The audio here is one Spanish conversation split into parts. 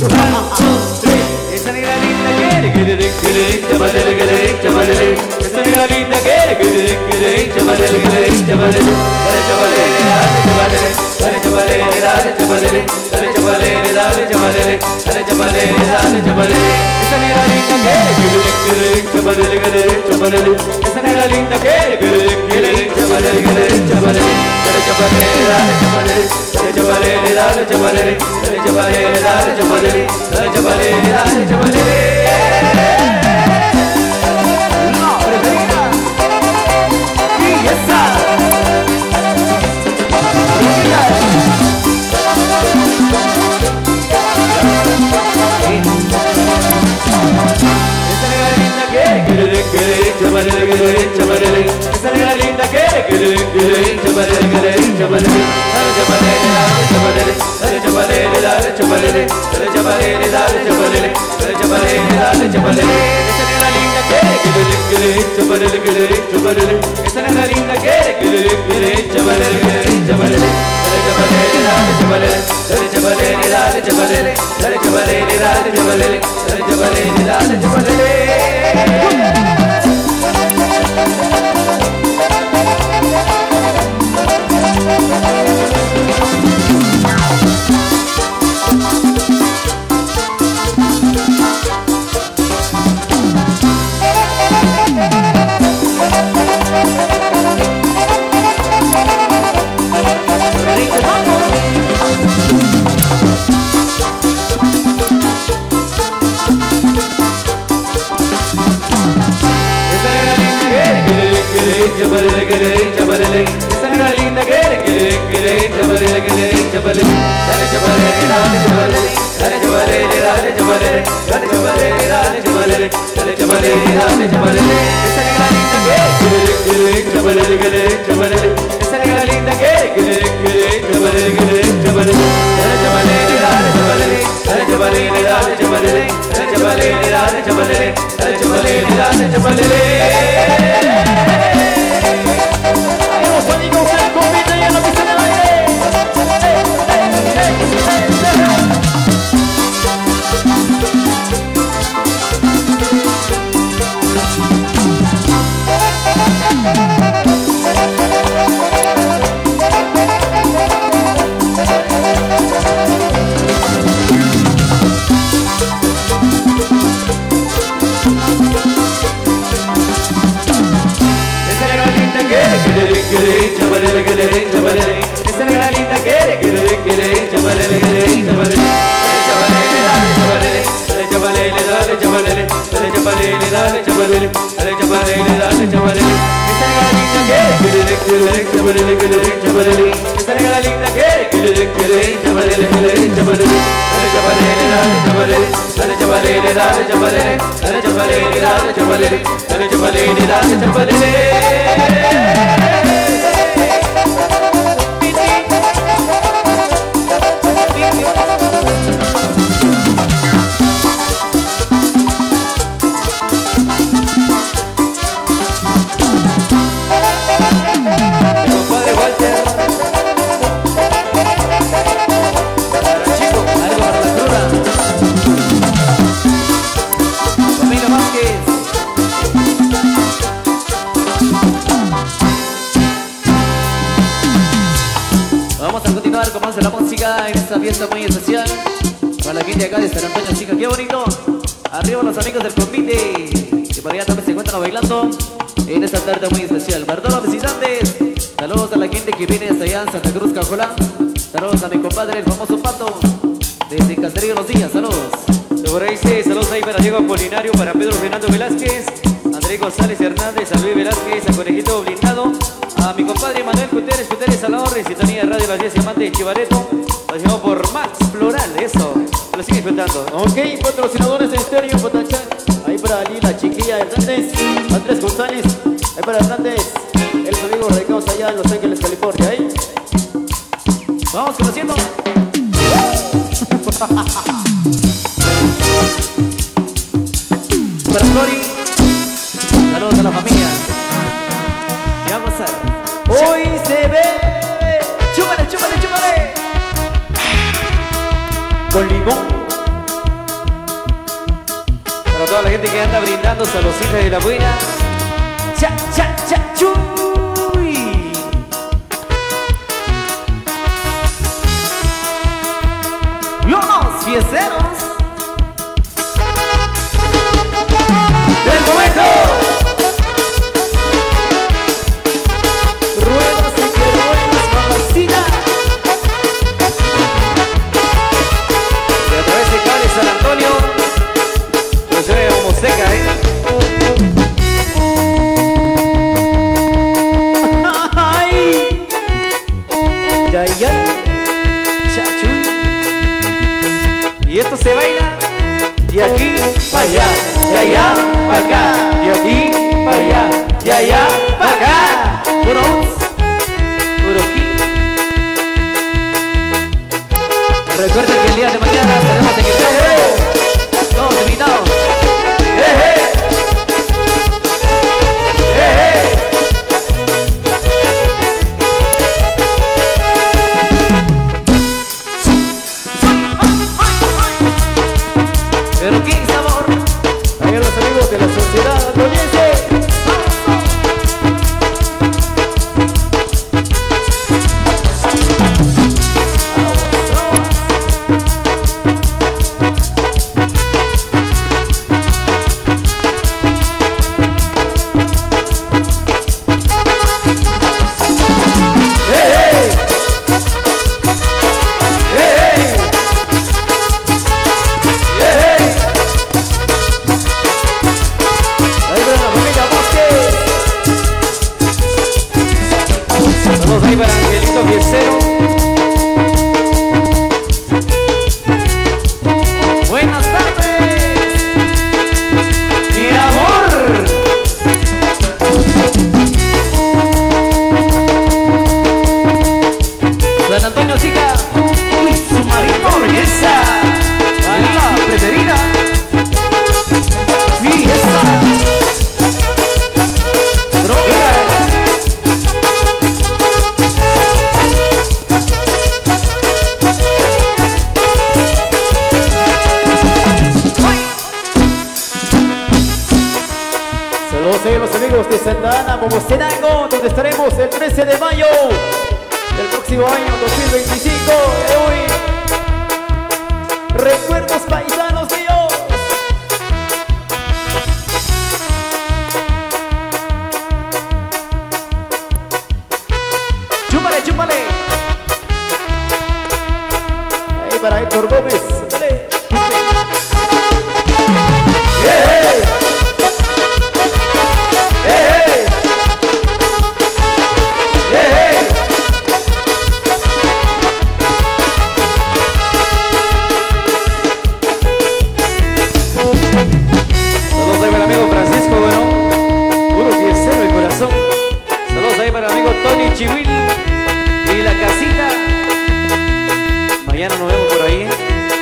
Esa negra linda quiere, chamalele, chamalele. Esa negra linda quiere, chamalele, chamalele. Dale chamalele, dale chamalele, dale chamalele, dale chamalele, dale chamalele, dale chamalele, dale chamalele, dale chamalele. Esa negra linda quiere, chamalele, chamalele. Esa negra linda quiere, chamalele, chamalele. Dale chamalele, dale chamalele, dale chamalele, dale chamalele, dale chamalele, dale chamalele, dale chamalele, dale chamalele. La preferida y esa. Esa negra linda quiere, chamalele, chamalele. Esa negra linda quiere, chamalele, chamalele. Dale chamalele, dale chamalele, dale chamalele, dale chamalele, dale chamalele, dale chamalele, dale chamalele, dale chamalele. Esa negra linda quiere, chamalele, chamalele. Esa negra linda quiere, chamalele, chamalele. Dale chamalele, dale chamalele, dale chamalele, dale chamalele, dale chamalele, dale chamalele, dale chamalele, dale chamalele. Chamalele, esa negra linda quiere, chamalele, chamalele. Dale chamalele, dale chamalele, dale chamalele, dale chamalele, dale chamalele, dale chamalele, dale chamalele, dale chamalele. Esa negra linda quiere, chamalele, chamalele. Esa negra linda quiere, chamalele, chamalele. Dale chamalele, dale chamalele, dale chamalele, dale chamalele, dale chamalele, dale chamalele, dale chamalele, dale chamalele. Amigos, el convite ya no pisa en el aire. Chamalele, chamalele. Esa negra linda quiere, chamalele, chamalele. Dale chamalele, dale chamalele, dale chamalele, dale chamalele, dale chamalele, dale chamalele, dale chamalele. Esa negra linda quiere, chamalele, chamalele. Esa negra linda quiere, chamalele, chamalele. Dale chamalele, dale chamalele, dale chamalele, dale chamalele, dale chamalele, dale chamalele, dale chamalele, dale chamalele. Vamos a continuar con más de la música en esta fiesta muy especial para la gente acá de San Antonio, chicas, qué bonito. Arriba los amigos del convite que por allá también se encuentran bailando en esta tarde muy especial. Para todos los visitantes, saludos a la gente que viene hasta allá en Santa Cruz, Cajolá. Saludos a mi compadre, el famoso Pato, desde Caserío Los Días, saludos. Por ahí sí, saludos ahí para Diego Apolinario, para Pedro Fernando Velázquez, Andrés González Hernández, a Luis Velázquez, a Conejito Blindado, a mi compadre Manuel Guterres Salvador, en sintonía de Radio Las 10 Amante de Chivareto, patrocinado por Max Floral, eso, lo sigue disfrutando. Ok, patrocinadores de Estéreo Potachán, ahí para Ali, la chiquilla Hernández, Andrés González, ahí para Hernández, el amigo radicados allá en Los Ángeles, California, ¿eh? Vamos conociendo. Para Flori, saludos a la familia. Ya vamos a hoy se ve. Chúpale, chúpale, chúpale. Con limón. toda la gente que anda brindando saludcita de la buena. Cha, cha, cha, chuy. Los fiesteros del momento. Ruedas y que ruedas, mamacita. Y a través de Cali San Antonio, pues se ve como seca, Ay, ya, ya, chachu. Y esto se baila de aquí para allá, de allá para acá, de aquí para allá, de allá para acá. Puro aquí. Recuerden que el día de mañana tenemos en el campo todos invitados. Pero qué sabor. Ahí los amigos de la sociedad andoniense. Saludos ahí para Angelito Fiestero. Buenas tardes, mi amor. San Antonio Chica y su marino orquesta, la preferida. Fiesta. Saludos a los amigos de Santa Ana, Momostenango, donde estaremos el 13 de mayo del próximo año 2025. De hoy, recuerdos paisanos míos. Chúpale, chúpale. Ahí para Héctor Gómez. Dale. Saludos ahí para el amigo Francisco, bueno, puro fiestero de corazón. Saludos ahí para el amigo Tony Chihuil y la casita. Mañana nos vemos por ahí.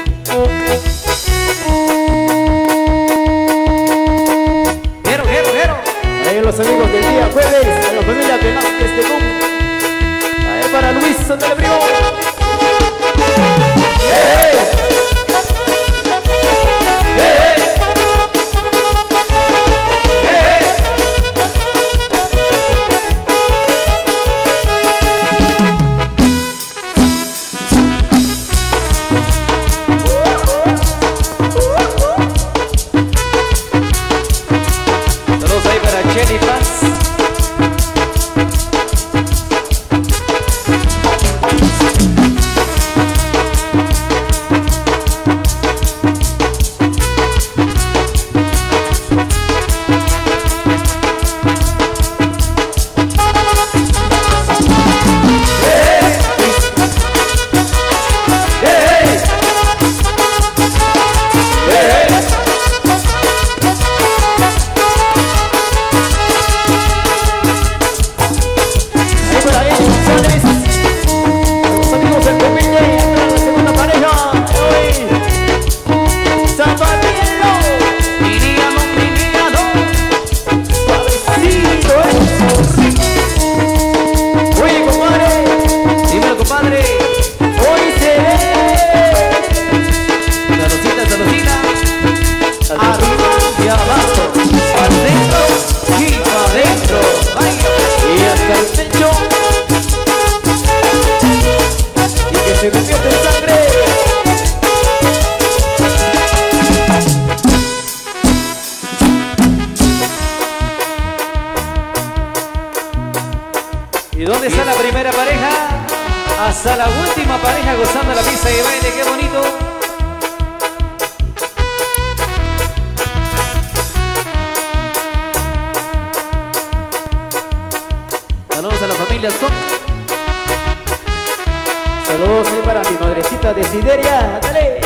Quiero. Ahí los amigos del día jueves, a la familia Velázquez de Cum. Ahí para Luis Sandra Brio. Saludos ahí para Jenny Paz. se convierte en sangre. ¿Y dónde está la primera pareja? Hasta la última pareja gozando la pista de baile, qué bonito. Saludos a la familia Son. Saludos para mi madrecita Desideria. ¡Ándale!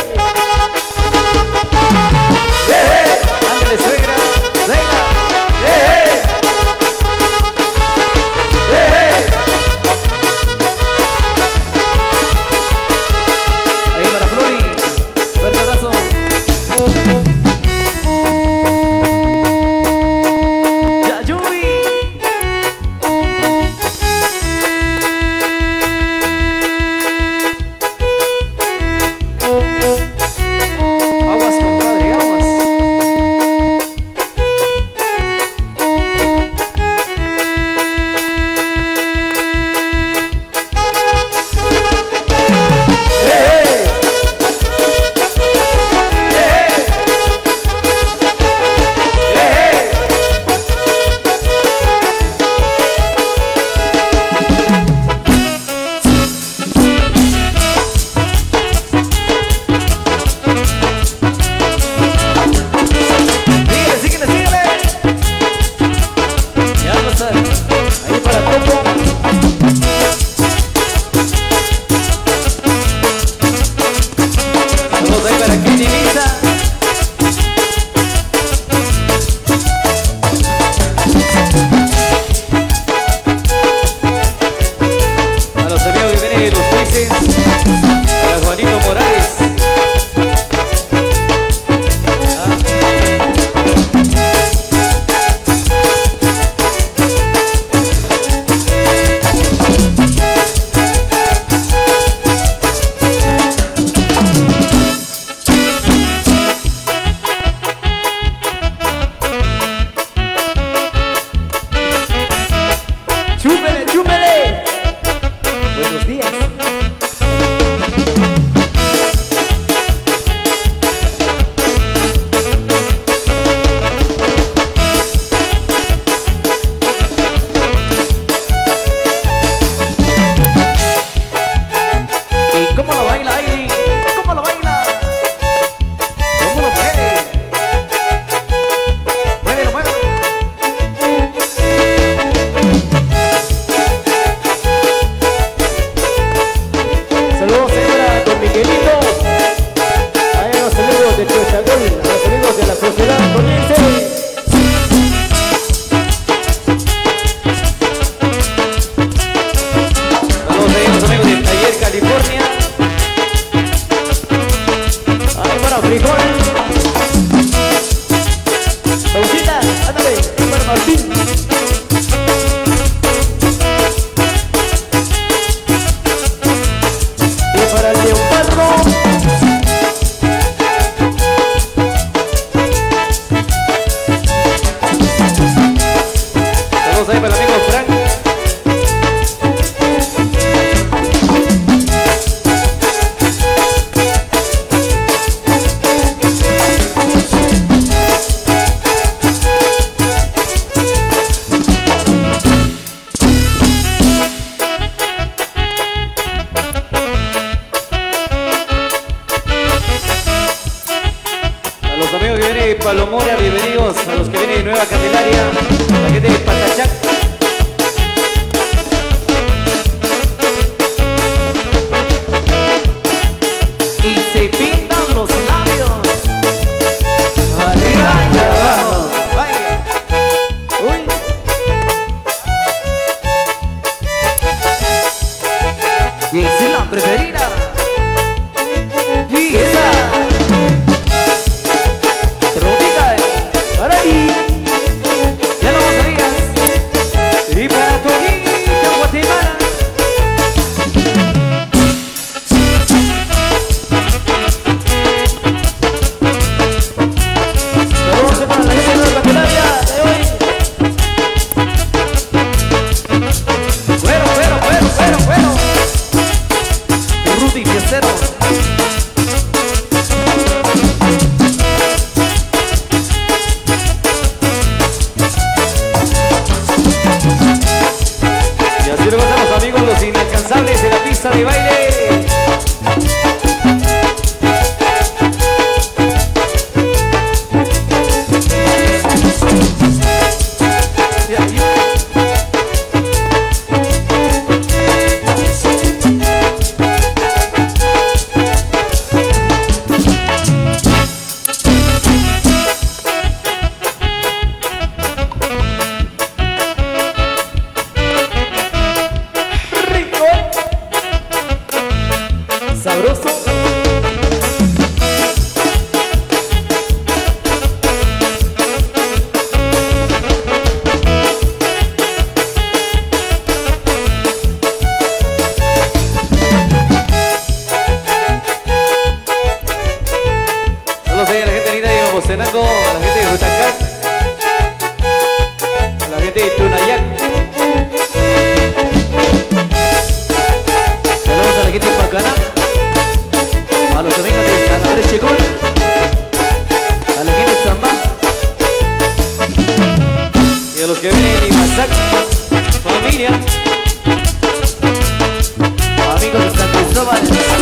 ¡Ándale, suegra! ¡Venga! Ahí para Flori. Fuerte abrazo. Palomora, bienvenidos a los que vienen de Nueva Candelaria, la gente de Patachac. Y se pintan los labios, arriba y abajo, vaya. Uy. Y esa es la preferida. Y esa. Ya lo sabías. Y para Torito, Guatemala. Saludos para la gente de Nueva Candelaria de hoy. Bueno. pista de baile. Sabroso. Saludos ahí a la gente linda de Bocenaco, a la gente de Rutacán, a la gente de Tunayac. Saludos a la gente de Pacana, a los amigos de San Andrés Checón, a la gente de Zambá y a los que vienen de Mazac, familia, amigos de San Cristóbal.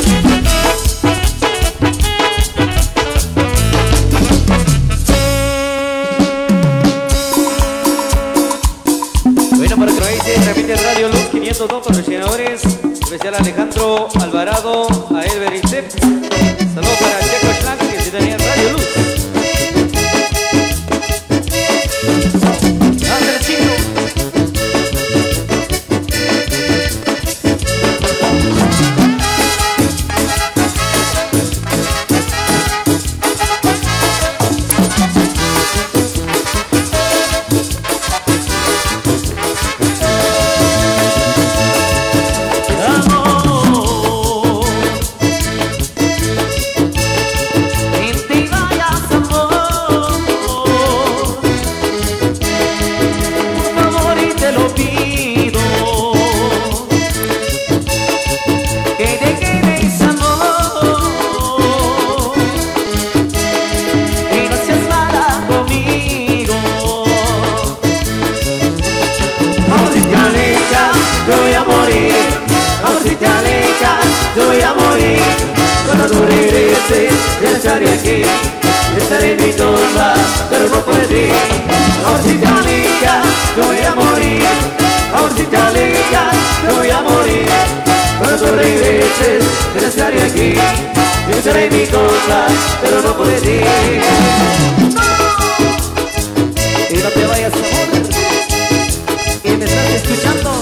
Bueno, para que lo veáis, transmite Radio Luz 502 patrocinadores. Especial a Alejandro Alvarado, a Elber Istep. Saludos para Checo Schlank, que se tenía Radio Luz. Andrés Chino. Yo voy a morir cuando tú regreses. Ya estaré aquí, estaré en mi tumba, pero no por ti. Amorcita amiga, yo voy a morir. Amorcita amiga, yo voy a morir cuando tú regreses. Ya estaré aquí, estaré en mi tumba, pero no por ti. Y no te vayas, amor, que me estás escuchando.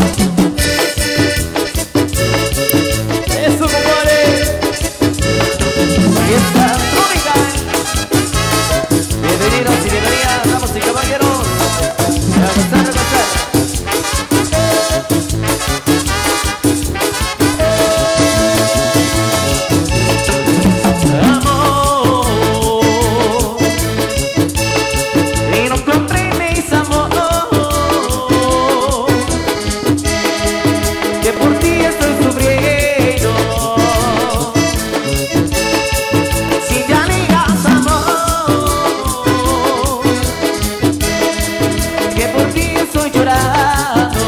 Bienvenidos y bienvenidas, damas y caballeros. A gozar, a gozar. Amor, y no comprendes, amor, que por ti estoy sufriendo. Si ya negas, amor, que por ti estoy llorando.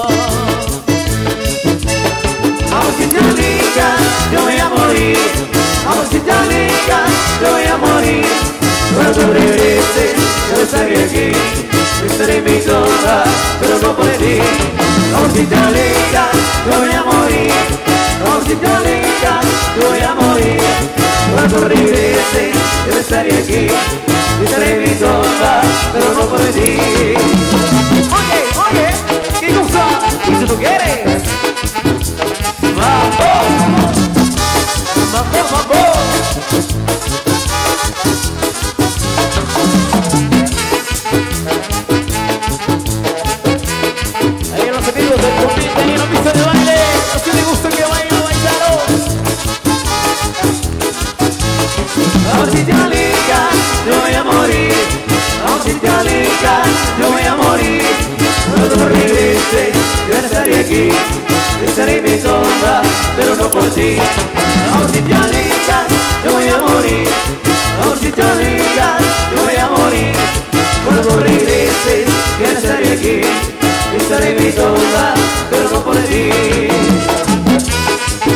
Amorcita amiga, yo voy a morir. Amorcita amiga, yo voy a morir cuando tú regreses. Yo estaré aquí, estaré en mi tumba, pero no por ti. Amorcita amiga, yo voy a morir. Amorcita amiga, yo voy a morir cuando tú regreses. Yo estaré aquí, estaré en mi tumba, pero no por ti. Oye, oye, ¿qué cosa? Y si tú quieres, vamos, vamos, vamos. Ahí los amigos del convite, ahí en la pista de baile. Así me gusta que bailen, bailaros. Amorcita amiga, yo voy a morir. Amorcita amiga, yo voy a morir cuando tú regreses. Yo estaré aquí, estaré en mi tumba, pero no por ti. Amorcita amiga, yo voy a morir. Amorcita amiga, yo voy a morir cuando tú regreses. Yo estaré aquí, estaré en mi tumba, pero no por ti.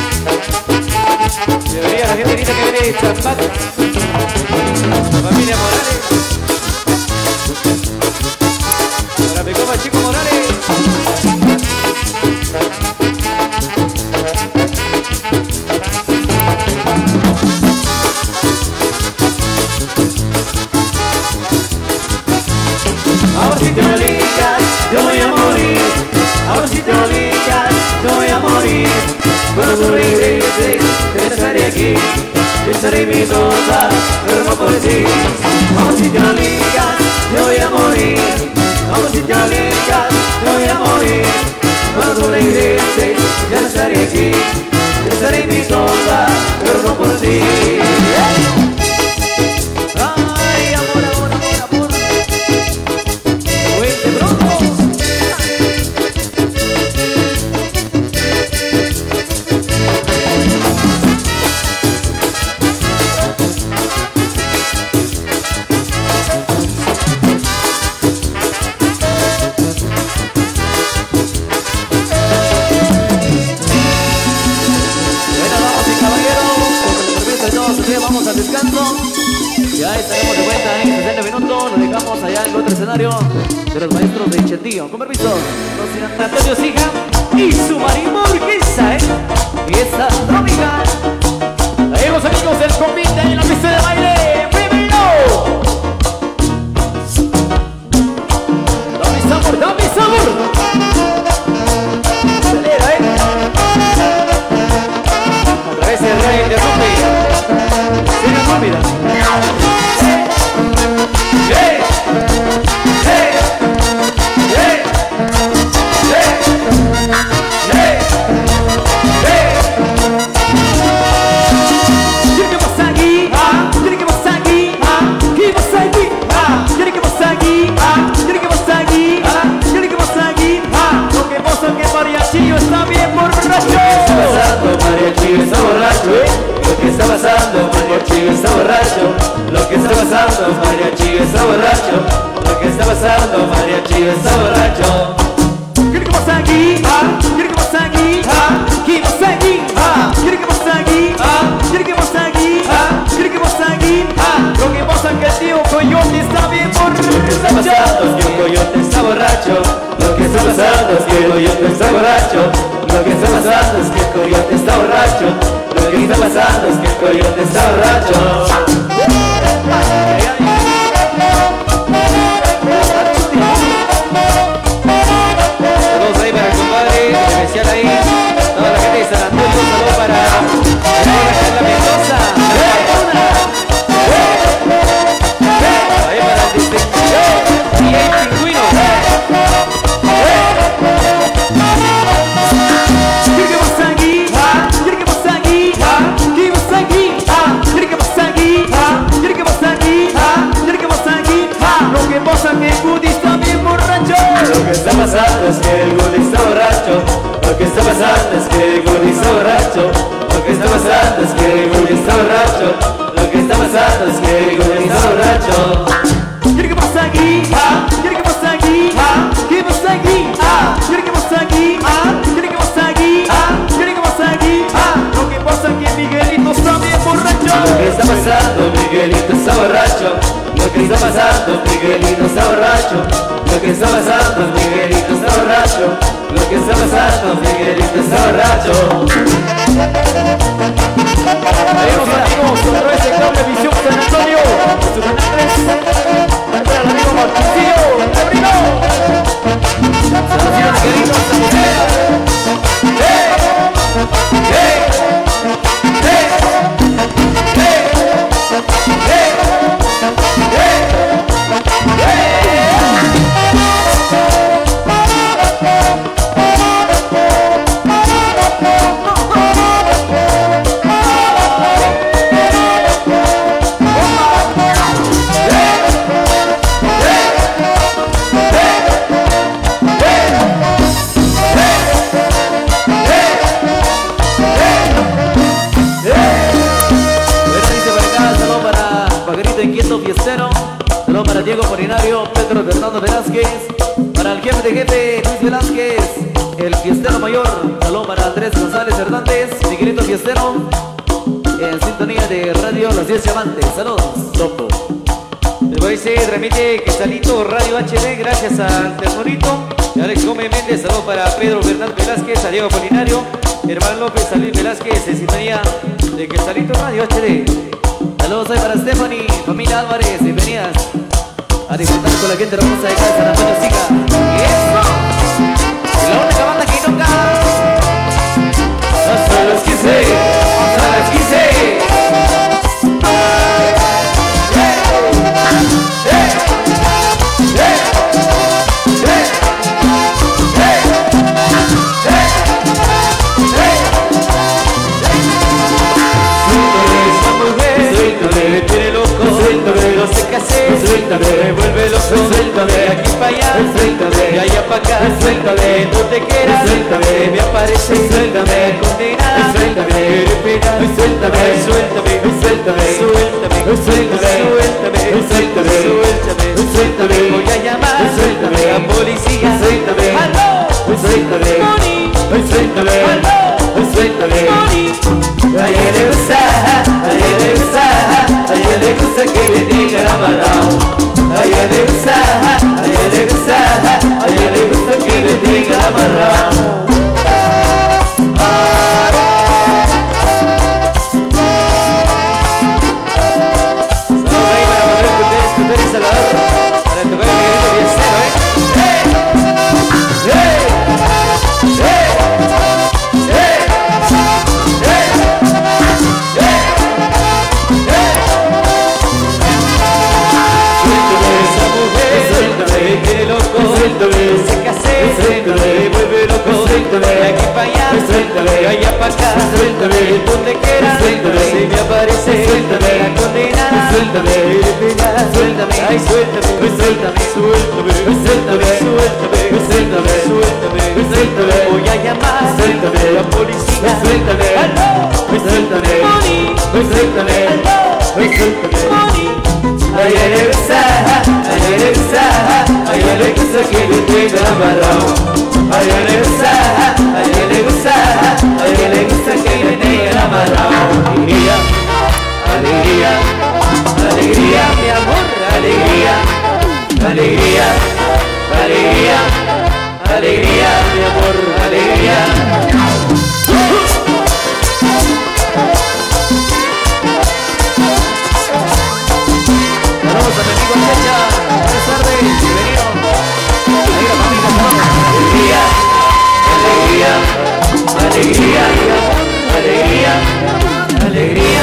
seré mi cosa, pero no por ti. Como si te alejas, yo voy a morir. Como si te alejas, yo voy a morir. Cuando tú regreses, ya no estaré aquí. Yo seré mi cosa, pero no por ti. Ay, amor, amor, amor, amor. Vente pronto. Vamos al descanso. Ya estaremos de vuelta en 60 minutos. Lo dejamos allá en el otro escenario de los maestros de Chentillo. Con permiso, los Antonio Siga y su marimba orquesta, y esta trópica. Ahí los amigos del convite en la pista de baile. ¡Primero! ¡Dame sabor, dame sabor! Acelera, a través del rey de Rumbi. Mira. Hey, hey, hey, hey, hey, hey. Tiene que pasar aquí, tiene que pasar aquí, ¿qué pasa aquí? Tiene que pasar aquí, tiene que pasar aquí, tiene que pasar aquí. Lo que pasa es que Mariachillo está bien borracho. Mariachillo está borracho, Lo que está pasando, Mariachillo está borracho. Lo que está pasando, Mariachillo está borracho. Lo que está pasando, Mariachillo está borracho. ¿Qué pasa aquí? ¿Qué pasa aquí? ¿Qué pasa aquí? ¿Qué pasa aquí? ¿Qué pasa aquí? ¿Qué pasa aquí? Lo que pasa es que el tío Coyote está bien borracho. Lo que está pasando es que el Coyote está borracho. Lo que está pasando es que el Coyote está borracho. Lo que está pasando es que el Coyote está borracho. Lo que está pasando es que el Coyote está borracho. Saludos ahí para el compadre, especial ahí. Toda la gente de San Antonio, un saludo para la Mendoza, ahí para el distrito y el pingüino. Que Guti está bien borracho. Lo que está pasando es que el Guti está borracho. Lo que está pasando es que el Guti está borracho. Lo que está pasando es que el Guti está borracho. Lo que está pasando es que el Guti está borracho. ¿Qué pasa aquí? ¿Qué pasa aquí? ¿Qué pasa aquí? ¿Qué pasa aquí? ¿Qué pasa aquí? ¿Qué pasa aquí? Lo que pasa es que Miguelito está bien borracho. Lo que está pasando, Miguelito está borracho. Lo que está pasando, Miguelito está borracho. Lo que está pasando, Miguelito está borracho. Lo que está pasando, Miguelito está borracho. Ahí los amigos, otra vez el cable Visión San Antonio, su canal 3. Para el amigo Martincillo, el primo. Saludos a Miguelito, Fiestero, saludos para Diego Polinario, Pedro Fernando Velázquez, para el jefe de jefe Luis Velázquez, el fiestero mayor, saludos para Andrés González Hernández, Miguelito Fiestero, en sintonía de radio Los 10 Diamantes, saludos. Topo. Hoy se transmite Quesalito Radio HD, gracias al Ternorito, Alex Gómez Méndez, saludos para Pedro Fernando Velázquez, a Diego Polinario, Germán López, a Luis Velázquez, en sintonía de Quesalito Radio HD. Saludos ahí para Stephanie, familia Álvarez, bienvenidas a disfrutar con la gente hermosa de San Antonio Siga. Y eso, la única banda que toca. Hasta las 15, hasta las 15. suéltame, me vuelve loco, suéltame, de aquí para allá, suéltame, de allá para acá, suéltame, donde quieras, suéltame, me aparece, suéltame, condenada, suéltame, quiere pegar, suéltame, suéltame, suéltame, suéltame, suéltame, suéltame, suéltame, suéltame, suéltame, voy a llamar, suéltame, a policía, suéltame, aló, suéltame, suéltame, aló, suéltame, a ella le gusta, a ella le gusta, a ella le gusta que le digan amarrado, a ella le gusta, a ella le gusta, a ella le gusta que le digan amarrado. De aquí para allá, suéltame, de allá para acá, suéltame, donde quiera, suéltame, si me aparece, suéltame, la condenada, suéltame, suéltame, ay suéltame, suéltame, suéltame, suéltame, suéltame, suéltame, suéltame, suéltame, voy a llamar, suéltame, la policía, suéltame, aló, suéltame, suéltame, aló, suéltame, a ella le gusta, a ella le gusta, a ella le gusta que le tenga amarrado. A ella le gusta, a ella le gusta, a ella le gusta que le tengan amarrado. Alegría, alegría, alegría, mi amor, alegría, alegría, alegría, alegría, mi amor, alegría. Saludos a mi amigo Checha, buenas tardes, bienvenido. Ahí la familia, alegría, alegría, alegría, alegría, alegría,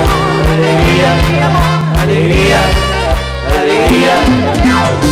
alegría, alegría, alegría.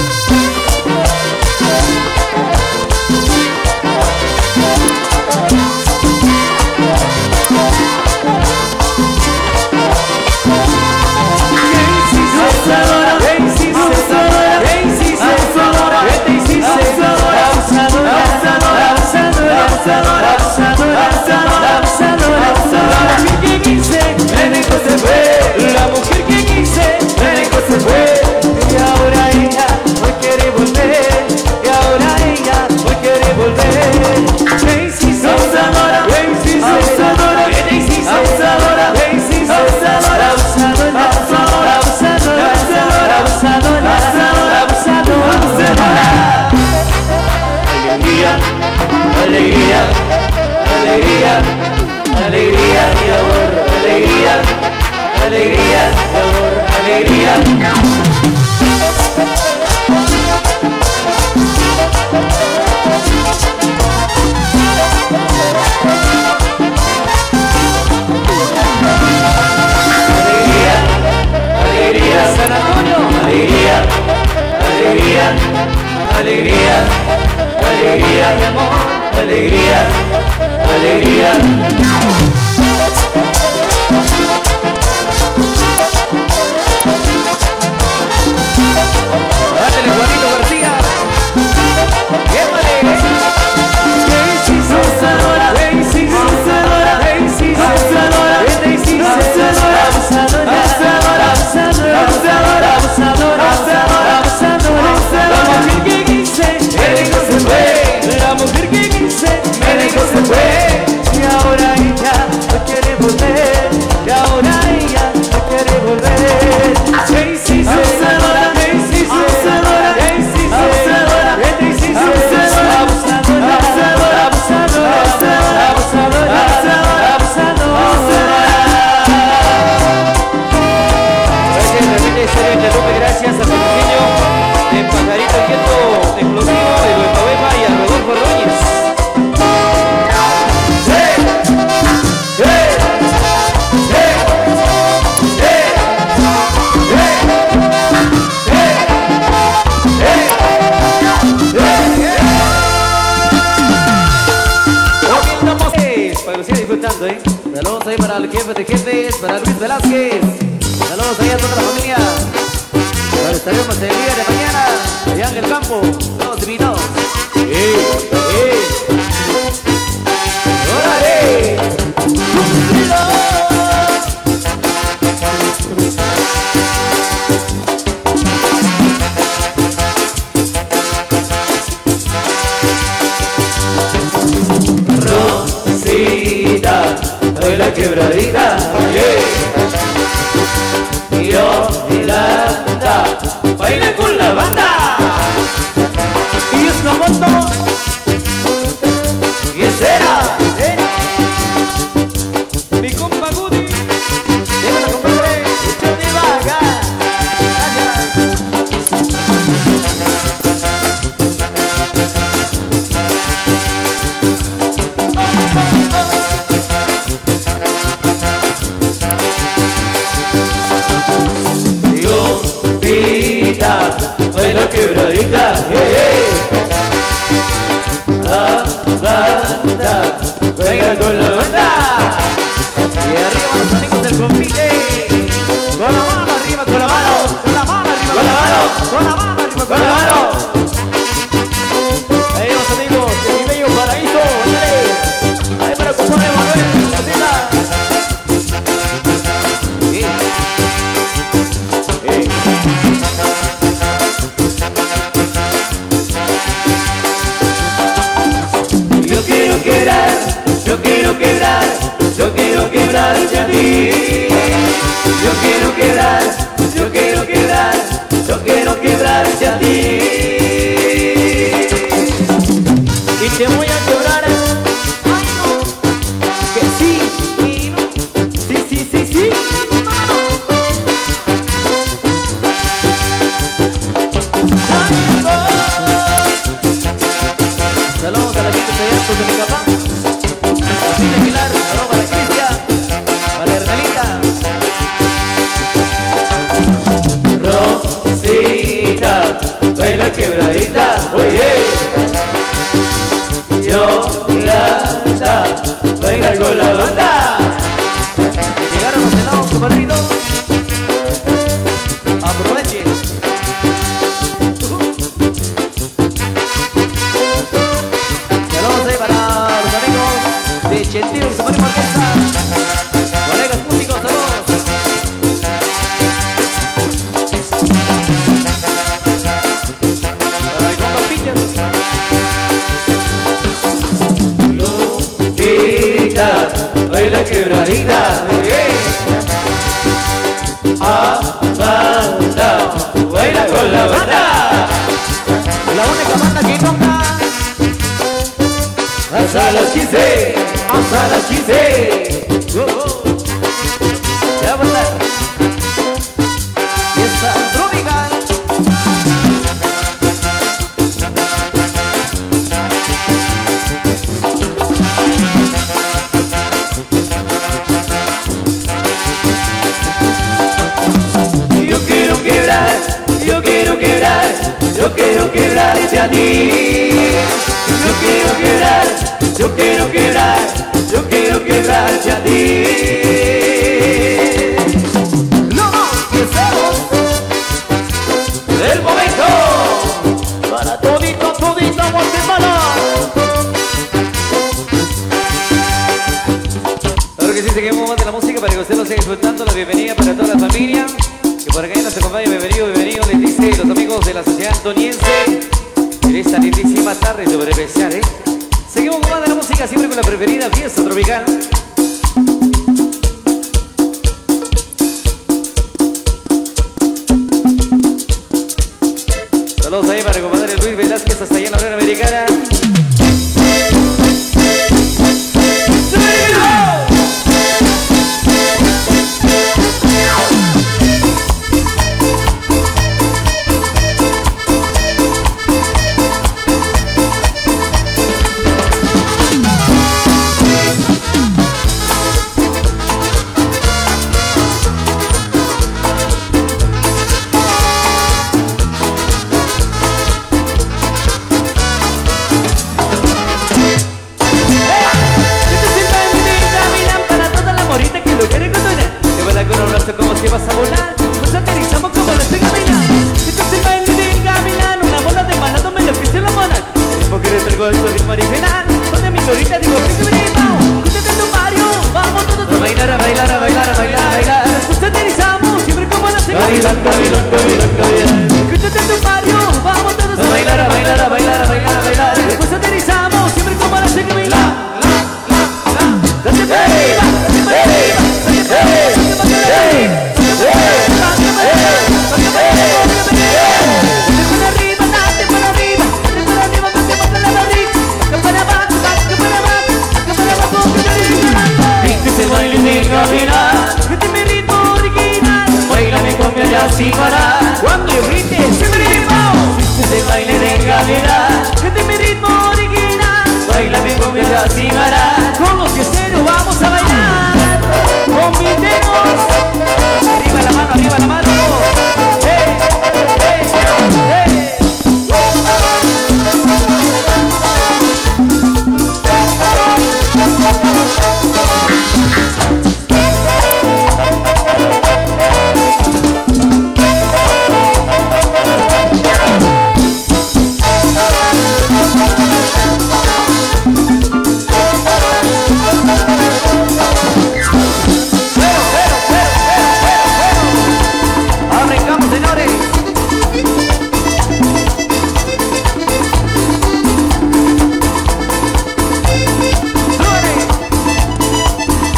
La mujer que quise, me dejó se fue, y ahora ella hoy quiere volver, y ahora ella hoy quiere volver. Me hiciste abusadora, me hiciste abusadora, me hiciste abusadora, me hiciste abusadora, abusadora, abusadora, abusadora, abusadora, abusadora, abusadora. Alegría, alegría, alegría, alegría, mi amor, alegría. Alegría, mi amor, alegría. Alegría, alegría, San Antonio. Alegría, alegría, alegría, alegría, mi amor, alegría, alegría. Ándale, Juanito García. ¡Llévale! Me hiciste abusadora, me hiciste abusadora, me hiciste abusadora, me hiciste abusadora, abusadora, abusadora, abusadora, abusadora, abusadora, abusadora, abusadora. La mujer que quise, me dejó se fue. La mujer que quise, me dejó se fue. Y ahora ella no quiere volver. Y ahora ella no quiere volver. Me hiciste abusadora, me hiciste abusadora, me hiciste abusadora, me hiciste abusadora, abusadora, abusadora, abusadora, abusadora, abusadora, abusadora. Gracias, repite, se le interrumpe, gracias a Patrocinio de Pajarito Quieto Explosivo de Nueva Beba y a Rodolfo Ordóñez. Para que siga disfrutando, saludos ahí para el jefe de jefes, para Luis Velázquez. Saludos ahí a toda la familia. Para el estadio baila quebradita, Yolanda, baila con la banda. Y es una moto, y es era, mi compa Goody, llévala compadre, échate vaga. Baila quebradita, la banda, baila con la banda. Y arriba los amigos del compite, con la mano arriba, con la mano, con la mano arriba, con la mano, con la mano arriba, con la mano. Ahí los amigos de mi bello paraíso, ahí para componer Manuel, la tela. Yo quiero quebrarte a ti. Yo quiero quebrar, yo quiero quebrar, yo quiero quebrarte a ti. Y te voy a quebrar. Ay no, que sí, y no. Sí, sí, sí, sí. Saludos a la gente de allá, pues de mi papá. Baila quebradita, oye. Yolanda, baila con la banda. Llegaron los helados, compadritos. Aprovechen. Saludos ahí para los amigos de Chentino, se pone Marquesa. Colegas músicos, saludos. Baila quebradita, banda, baila con la banda. La única banda que toca hasta las 15, hasta las 15. Ya va a estar. Y esta tropical. Yo quiero quebrarte a ti. Yo quiero quebrar, yo quiero quebrar, yo quiero quebrarte a ti. Los queseros del momento, para todito, todito, Guatemala. Ahora que sí, seguimos más de la música para que ustedes lo sigan disfrutando. La bienvenida para toda la familia. Que por acá nos acompaña, bienvenido, bienvenido, les dice los amigos de la Sociedad Antoniense en esta lindísima tarde sobre especial, Seguimos con más de la música, siempre con la preferida fiesta tropical. Saludos ahí para el compadre Luis Velázquez hasta allá en la Unión Americana.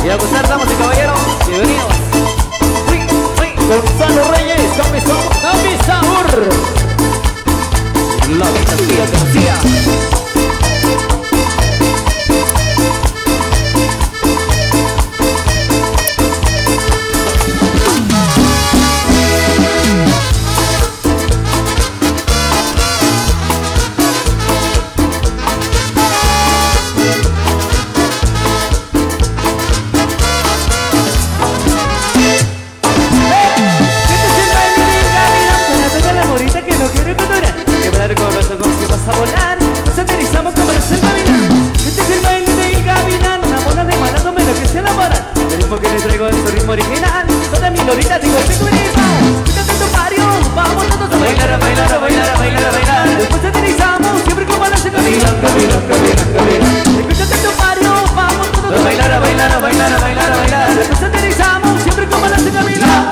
Y a gustar, damas y caballeros, bienvenidos. Gonzalo Reyes, Cami Sabor. La fantasía se hacía. Original, toda mi lorita digo que tú eres más. Quítate tu pario, vamos todos a bailar, a bailar, a bailar, a bailar, a bailar. Después aterrizamos, siempre como la se camina, camina. Escúchate tu pario, vamos todos a bailar, a bailar, a bailar, a bailar, a bailar. Después aterrizamos, siempre como la se camina.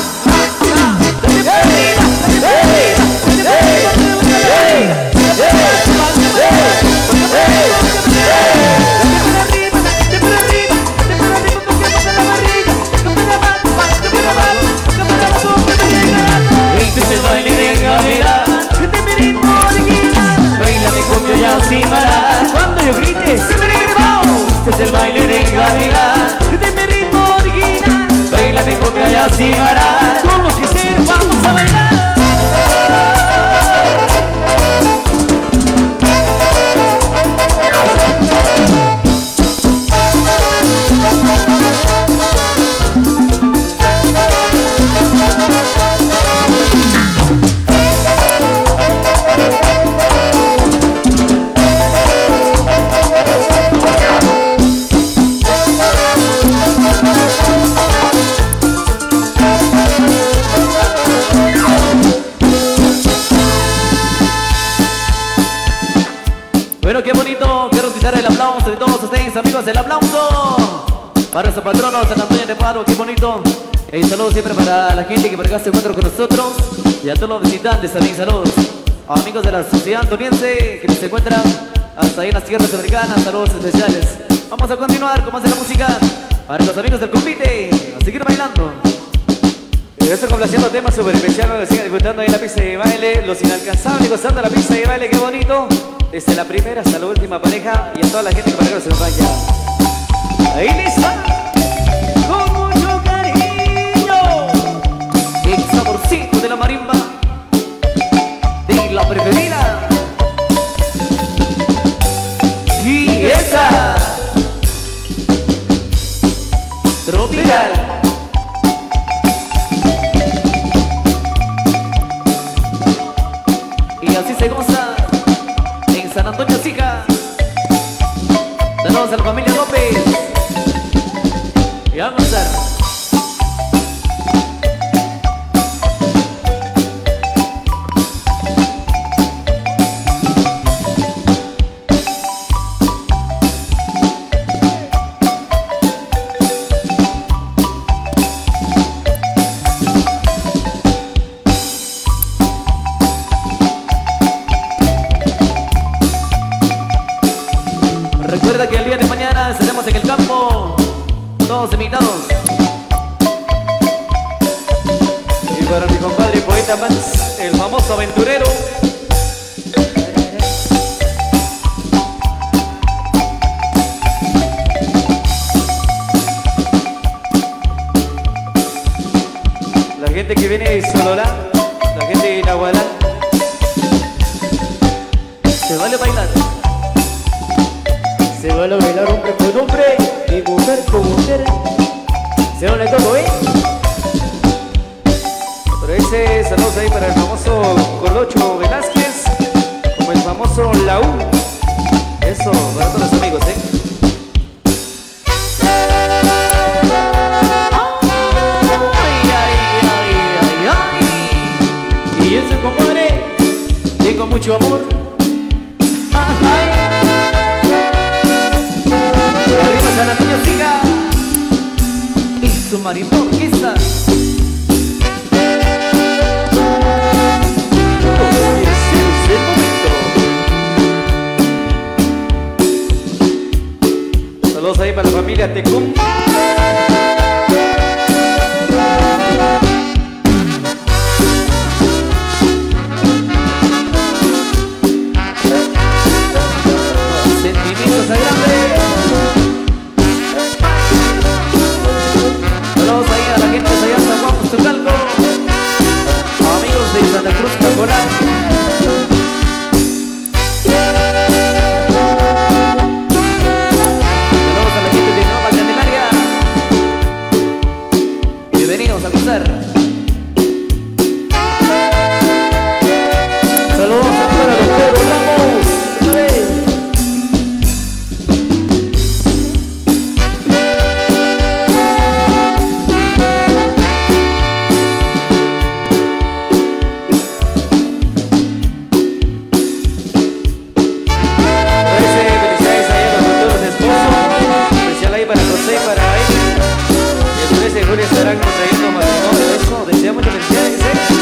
Cuando yo grite, este es el baile de Gavilán. Este es mi ritmo original. Baila mi copia y así hará. Como que ser, vamos a bailar. Bueno, qué bonito, quiero escuchar el aplauso de todos ustedes, amigos, el aplauso para nuestro patrono San Antonio de Paro, qué bonito. Y saludos siempre para la gente que por acá se encuentra con nosotros y a todos los visitantes también, saludos. Amigos de la sociedad antoniense que se encuentran hasta ahí en las tierras americanas, saludos especiales. Vamos a continuar con más de la música para los amigos del convite, a seguir bailando. Y estoy complaciendo temas súper especiales, lo siguen disfrutando ahí en la pista de baile, los inalcanzables gozando la pista de baile, qué bonito. Desde la primera hasta la última pareja y a toda la gente que para que se nos vaya. Ahí lista, con mucho cariño. El saborcito de la marimba, de la preferida. Y esa tropical. Y así se goza en San Antonio Sica. Saludos a la familia López. Y a gozar. Recuerda que el día de mañana estaremos en el campo, todos invitados. Y para mi compadre poeta Max, el famoso aventurero. La gente que viene de Sololá, la gente de Nahualá. Se vale bailar. Se van a bailar hombre con hombre y mujer con mujer. Se van a todo, ¿eh? Pero ese saludos ahí para el famoso Colocho Velázquez, como el famoso Laú. Eso, para todos los amigos, ¿eh? Y ese compadre, y con mucho amor. Arriba San Antonio Sica y su marimba orquesta. Saludos ahí para la familia Tecum. dice Julia estará contrayendo matrimonio. Eso, desea muchas felicidades,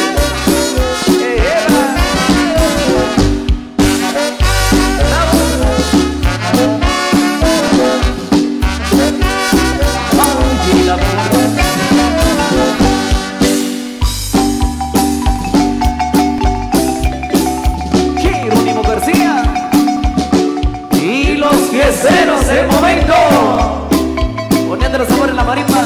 Jerónimo García y los fiesteros del momento, poniendo los sabores en la marimba.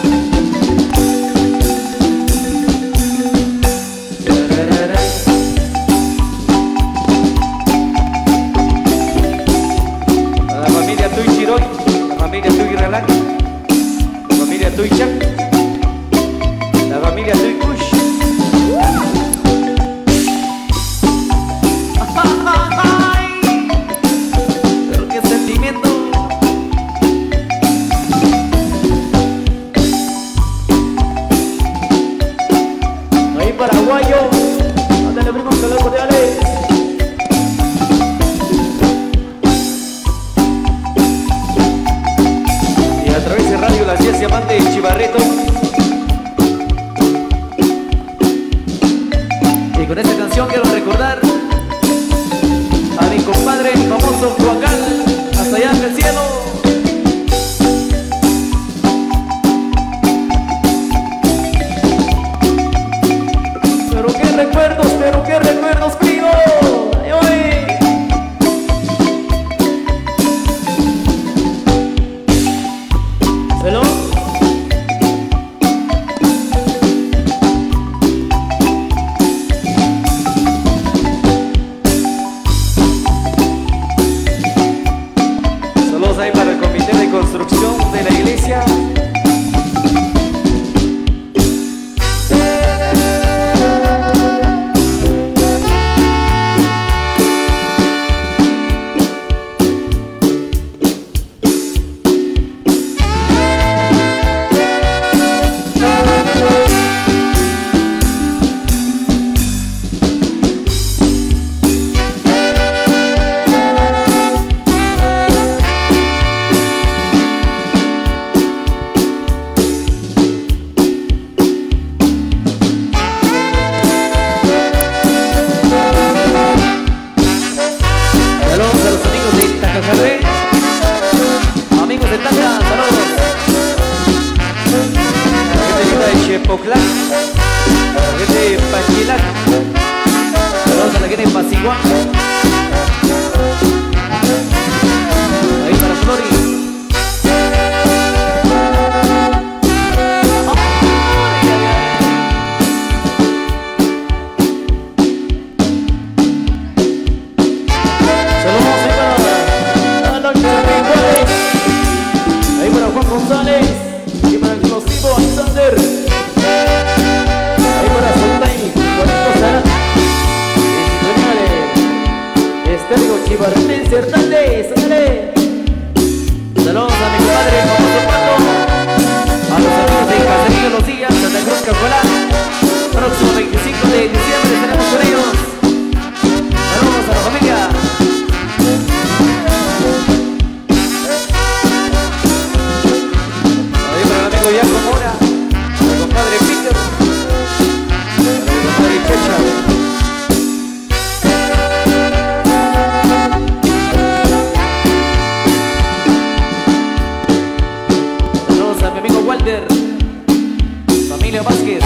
La familia Tuy Chiroy, la familia Tuy Relac, la familia Tuy Chac, la familia Tuy Kush. Pero qué sentimiento. Ahí paraguayo, ándale primo, que loco de Alex. Y a través de Radio La 10 Diamante de Chivarreto. Y con esta canción quiero recordar a mi compadre, el famoso Huacal, hasta allá en el cielo. Pero qué recuerdos, primo. Ay, ay. ¿Hello? Saludos ahí para el comité de construcción de la iglesia. Amigos de Tacna, saludos. La gente linda de Chepoclac, la gente de Pachilac, Saludos a la gente de Pasiguá. Ahí para Flori. Ahí para Juan González y para el explosivo Alexander. Ahí para Soltay, Juanito Sara. Y Estérgo Chivarretense Hernández, ándale. Saludos a mi compadre, el famoso Pato. A los amigos de Cacerillo Los Días, Santa Cruz Cacolá. Próximo 25 de diciembre estaremos con ellos. Saludos a la familia. Yaco Mora, el compadre Peter, el compadre Checha. Saludos a mi amigo Walter, familia Vázquez.